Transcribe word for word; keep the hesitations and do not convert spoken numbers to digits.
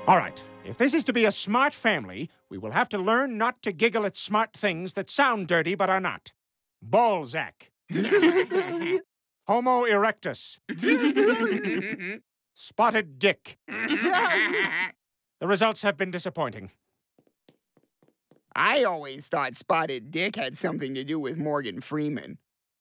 All right. If this is to be a smart family, we will have to learn not to giggle at smart things that sound dirty but are not. Balzac. Homo Erectus. Spotted Dick. The results have been disappointing. I always thought Spotted Dick had something to do with Morgan Freeman.